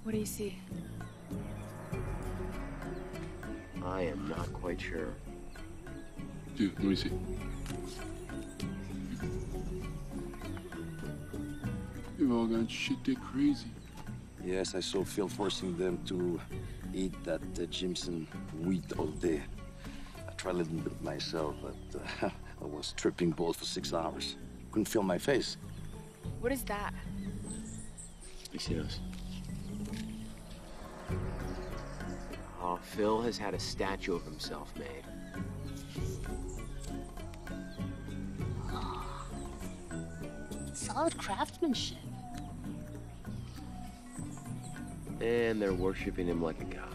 What do you see? I am not quite sure. Dude, let me see. They've all gone shit, they're crazy. Yes, I saw Phil forcing them to eat that Jimson wheat all day. I tried a little bit myself, but I was tripping balls for 6 hours. Couldn't feel my face. What is that? You see those? Oh, Phil has had a statue of himself made. Solid craftsmanship. And they're worshiping him like a god.